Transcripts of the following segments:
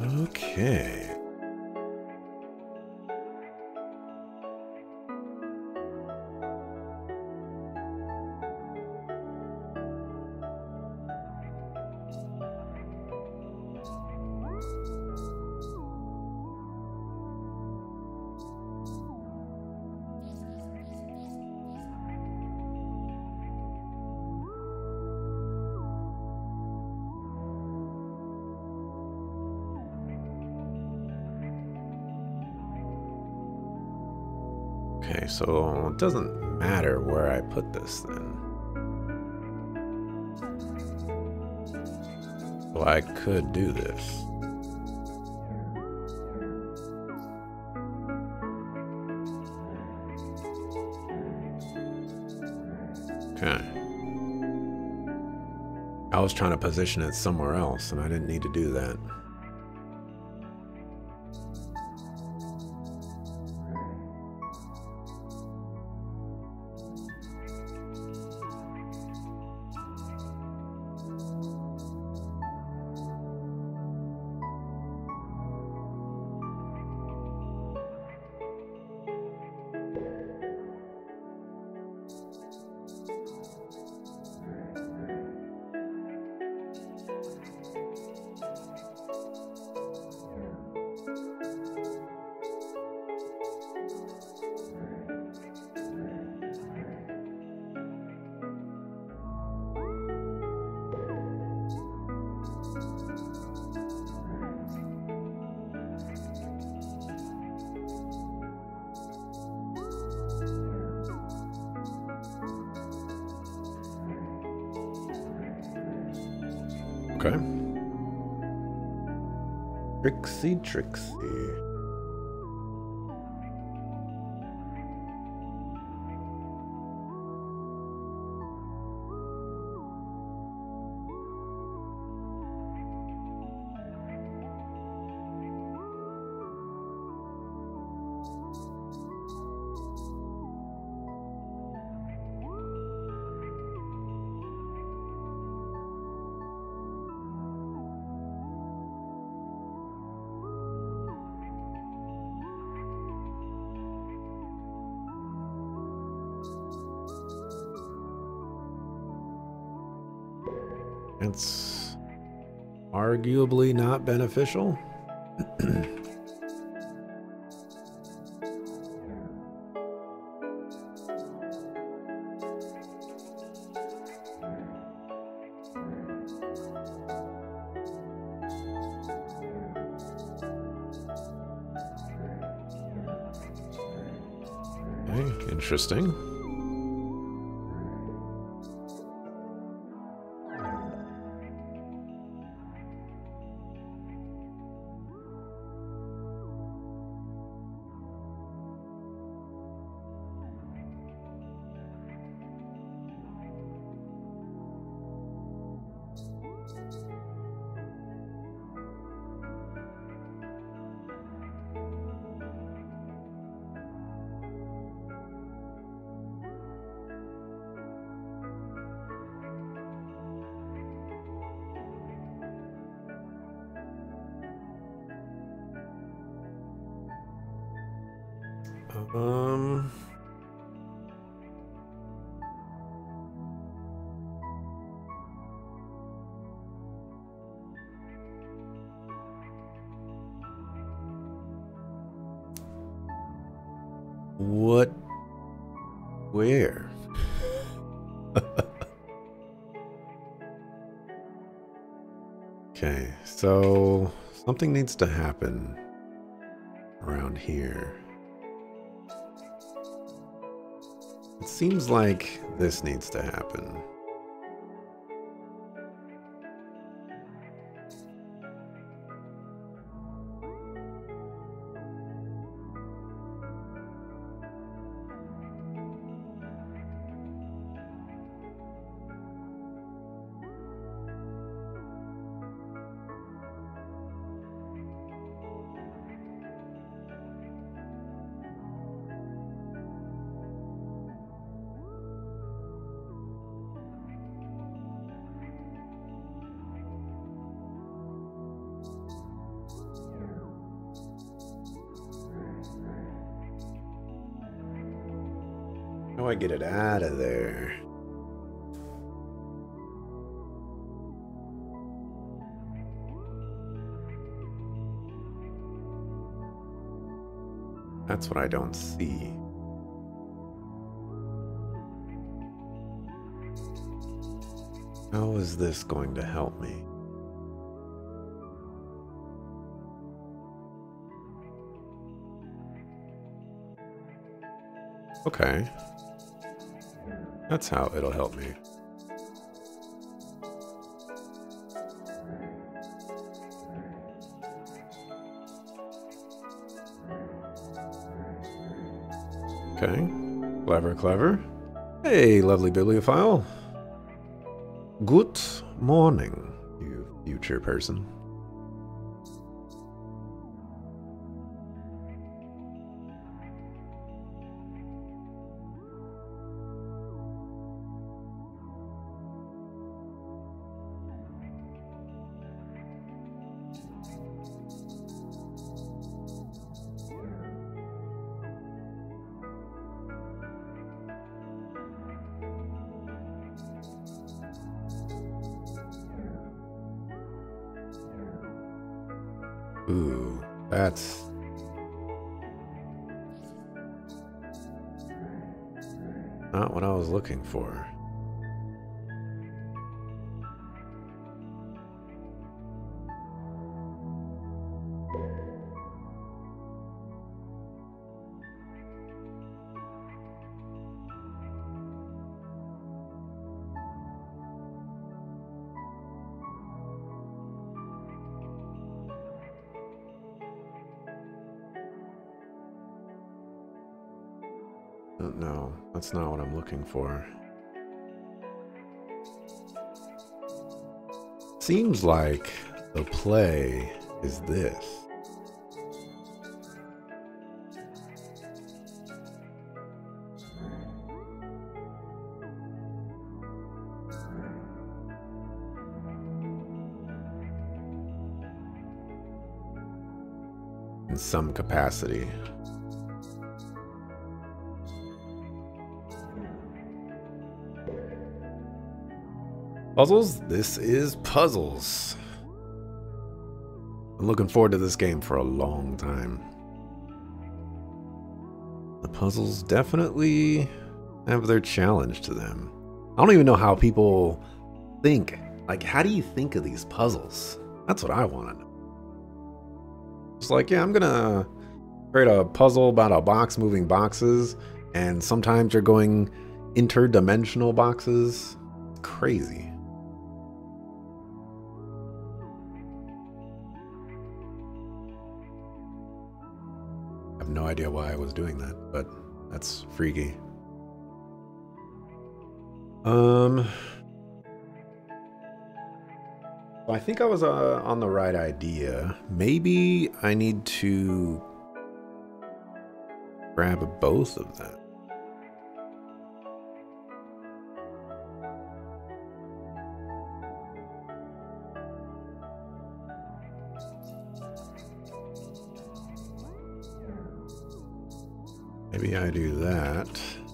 Okay. Okay, so it doesn't matter where I put this then. So I could do this. Okay. I was trying to position it somewhere else, and I didn't need to do that. Okay. Trixie, Trixie. It's arguably not beneficial. Okay, interesting. Um, what? Where? Okay, so something needs to happen around here. It seems like this needs to happen. How do I get it out of there? That's what I don't see. How is this going to help me? Okay. That's how it'll help me. Okay. Clever, clever. Hey, lovely bibliophile. Good morning, you future person. Ooh, that's... not what I was looking for. No, that's not what I'm looking for. Seems like the play is this. In some capacity. Puzzles? This is Puzzles. I'm looking forward to this game for a long time. The puzzles definitely have their challenge to them. I don't even know how people think. Like, how do you think of these puzzles? That's what I want to know. It's like, yeah, I'm gonna create a puzzle about a box moving boxes, and sometimes you're going interdimensional boxes. It's crazy. I have no idea why I was doing that, but that's freaky. I think I was on the right idea. Maybe I need to grab both of them. Maybe I do that.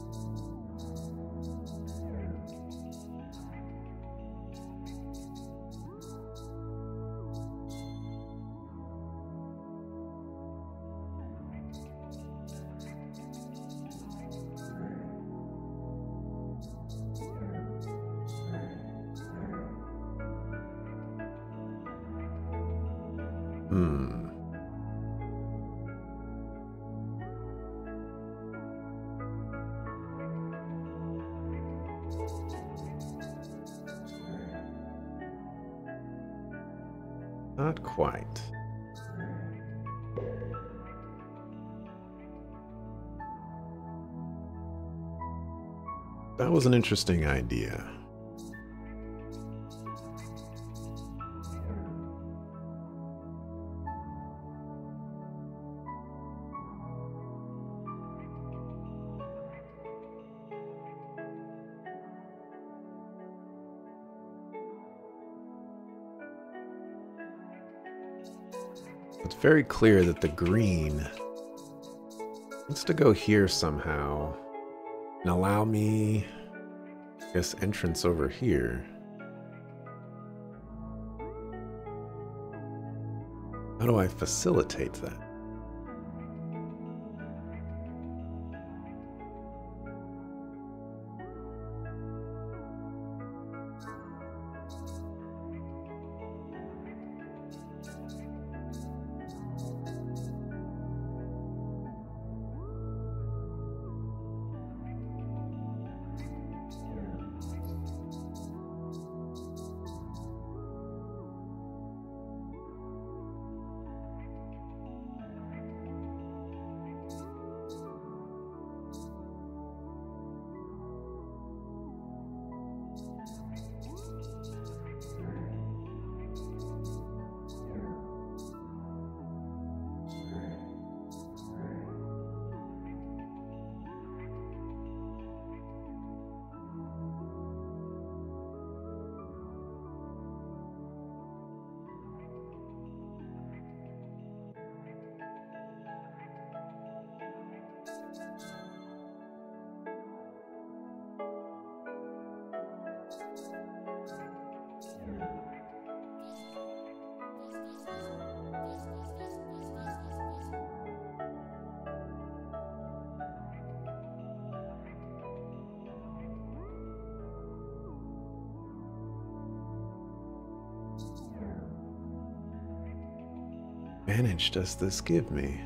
Not quite. That was an interesting idea. It's very clear that the green needs to go here somehow. And allow me, I guess, entrance over here. How do I facilitate that? Advantage does this give me?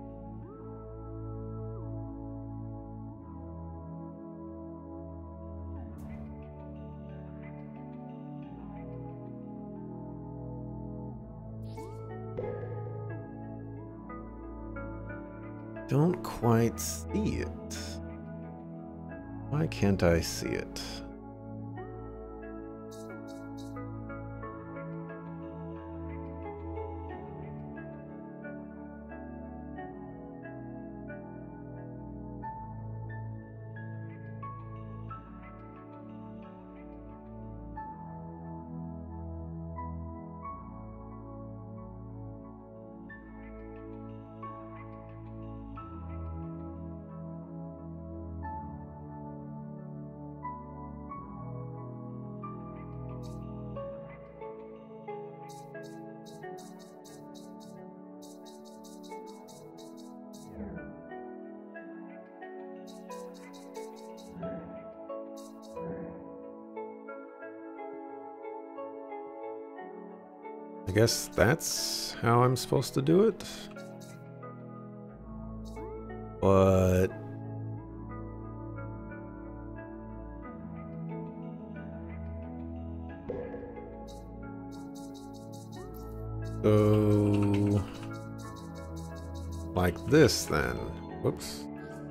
Don't quite see it. Why can't I see it? I guess that's how I'm supposed to do it. But so like this then. Whoops.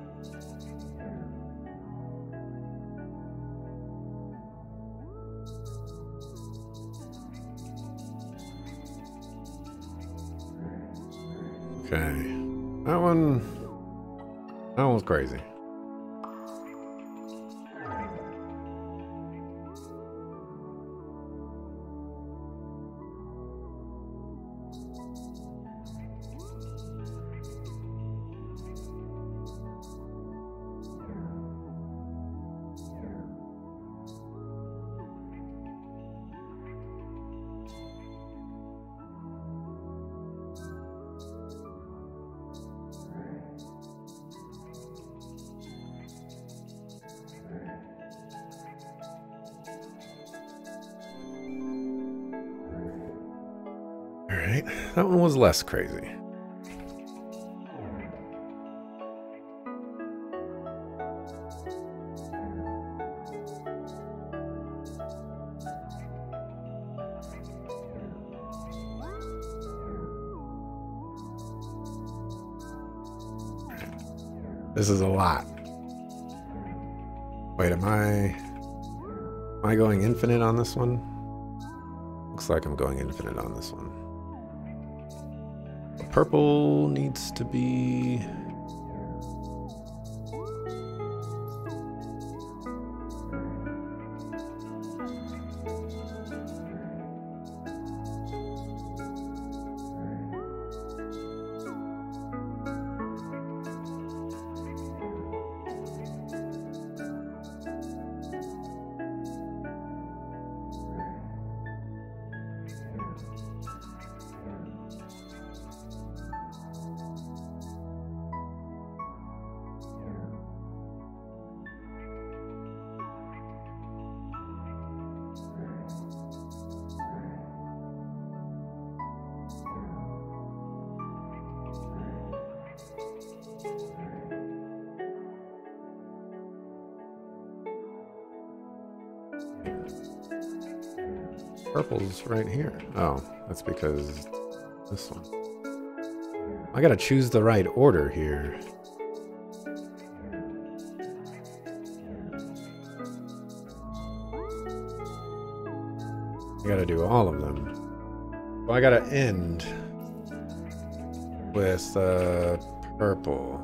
Okay, that one was crazy. Alright, that one was less crazy. This is a lot. Wait, am I going infinite on this one? Looks like I'm going infinite on this one. Purple needs to be... purple's right here. Oh, that's because this one. I gotta choose the right order here. I gotta do all of them. Well, I gotta end with purple.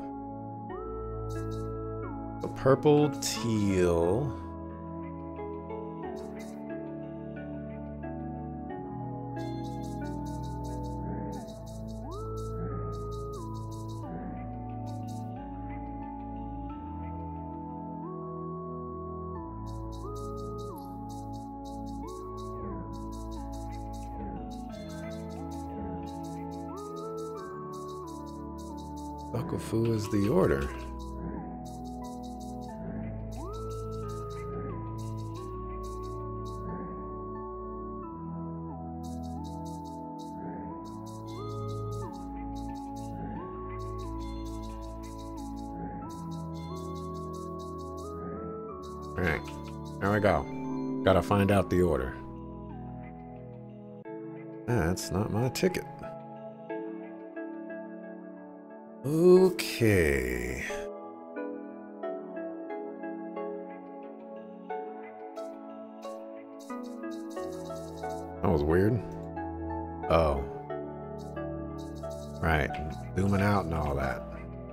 So purple, teal. Fu is the order. All right, there we go. Gotta find out the order. That's not my ticket. Okay. That was weird. Oh. Right. Zooming out and all that.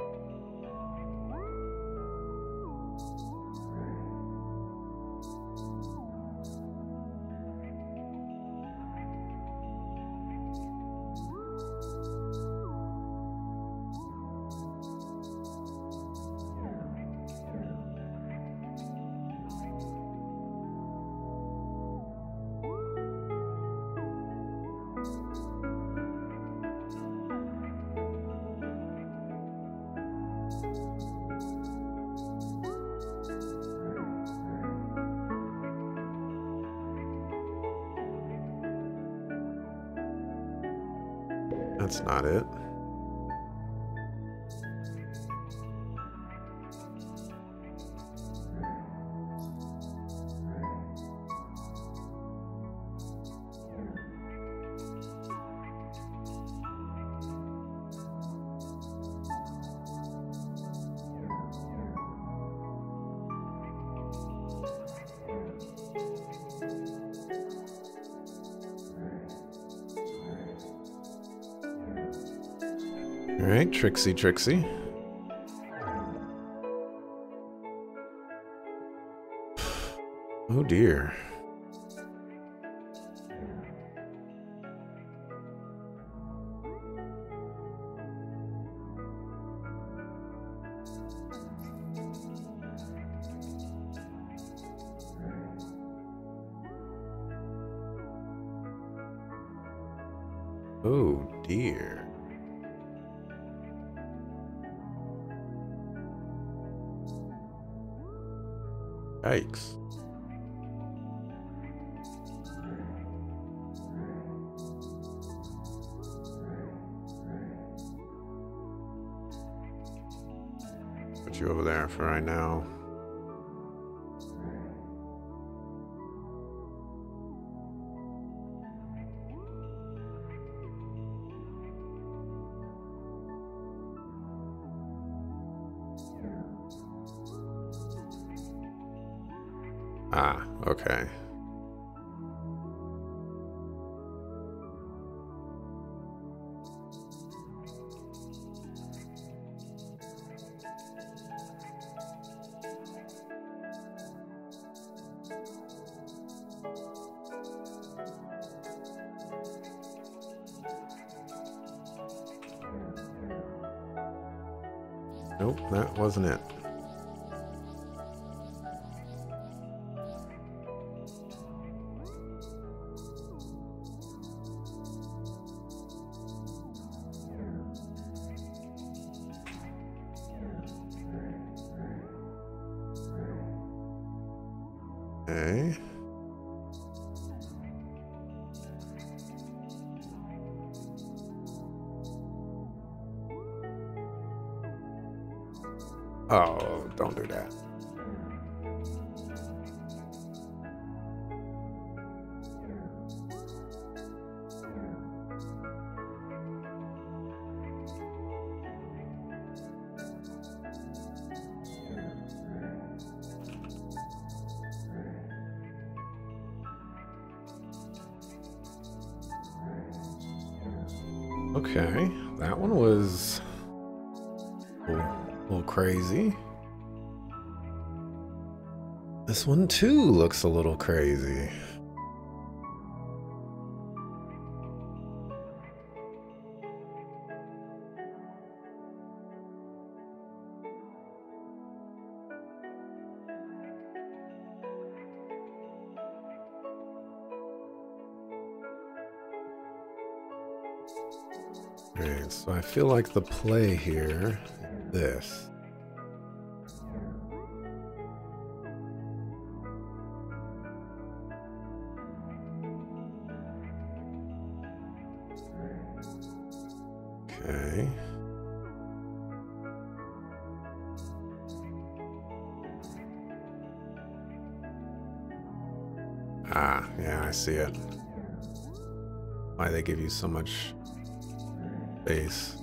That's not it. All right, Trixie, Trixie. Oh dear. Oh dear. Yikes. Put you over there for right now. Ah, okay. Nope, that wasn't it. Okay. Oh, don't do that. Okay, that one was a little crazy. This one too looks a little crazy. Alright, so I feel like the play here is this. Okay. Ah, yeah, I see it. Why they give you so much space.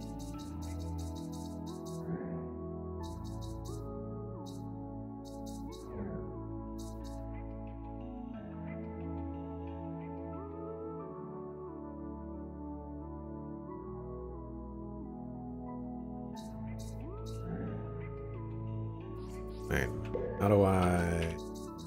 Wait, how do I...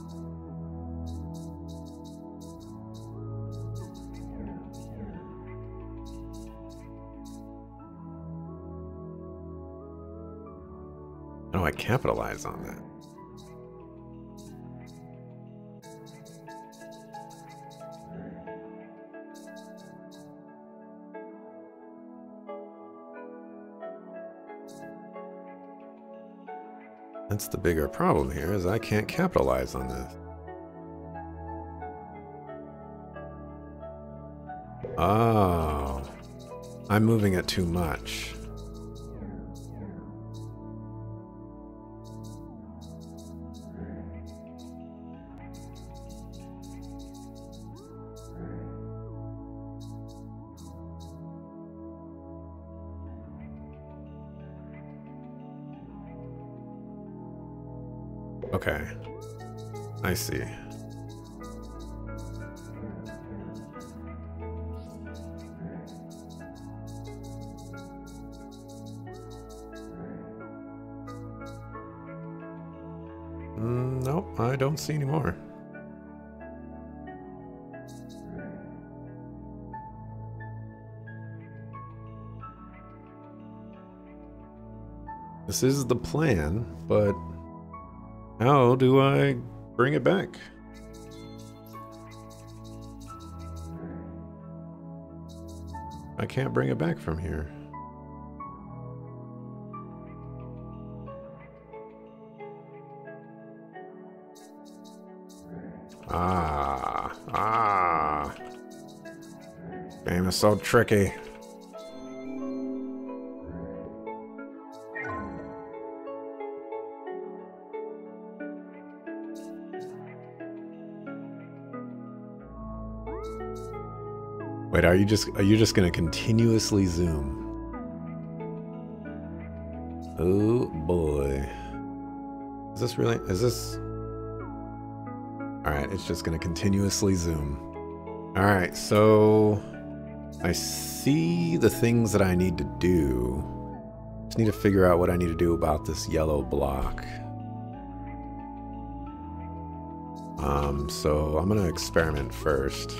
How do I capitalize on that? That's the bigger problem here, is I can't capitalize on this. Oh, I'm moving it too much. Okay, I see. Nope, I don't see any more. This is the plan, but how do I bring it back? I can't bring it back from here. Game is so tricky. Wait, are you just gonna continuously zoom? Oh boy. Is this? Alright, it's just gonna continuously zoom. Alright, so I see the things that I need to do. Just need to figure out what I need to do about this yellow block. So I'm gonna experiment first.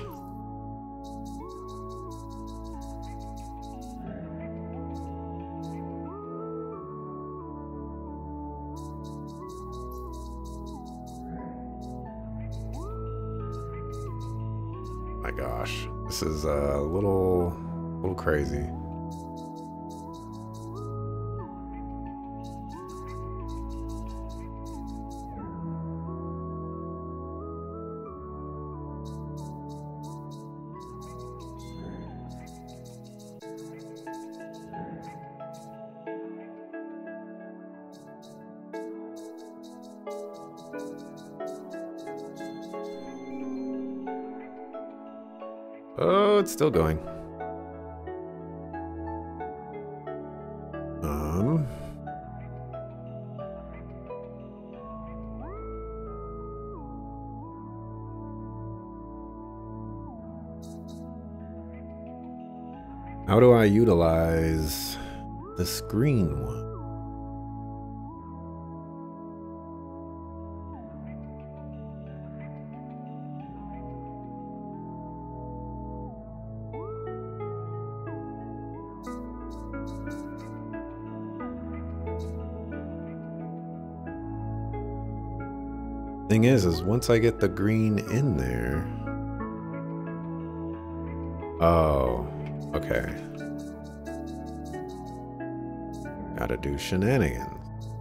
My gosh, this is a little crazy. Oh, it's still going. How do I utilize this green one? Thing is once I get the green in there. Oh, okay. Gotta do shenanigans.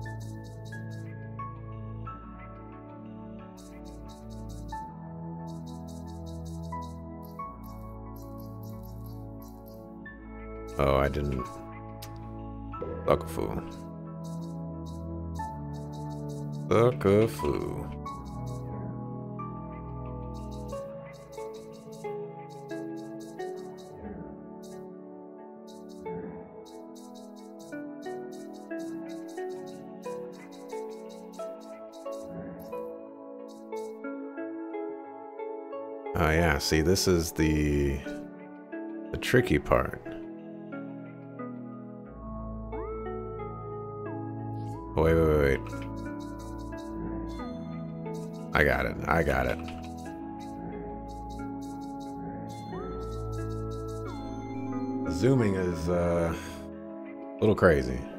Oh, I didn't. Suck a fool. Suck a fool. Oh yeah, see, this is the tricky part. Oh, wait. I got it. Zooming is a little crazy.